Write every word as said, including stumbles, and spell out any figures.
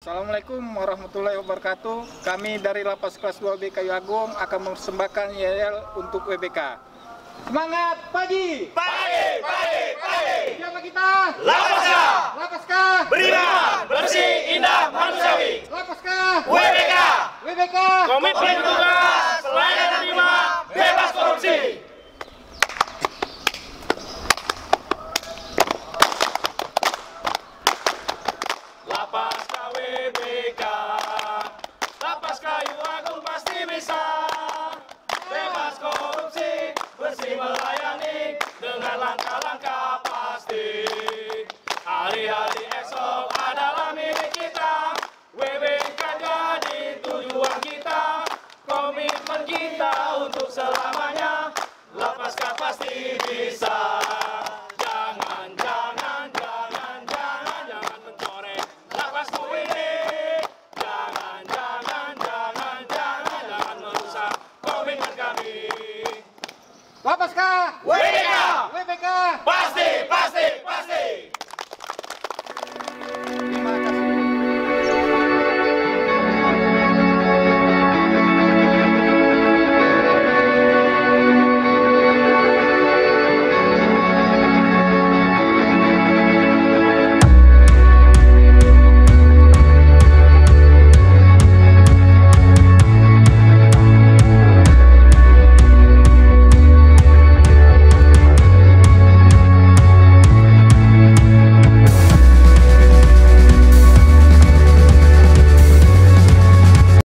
Assalamualaikum warahmatullahi wabarakatuh. Kami dari Lapas Kelas dua B Kayu Agung akan mempersembahkan yel-yel untuk W B K. Semangat pagi! Pagi, pagi, pagi! Siapa kita? Lapaskah! Lapaskah! Beriman, bersih, indah,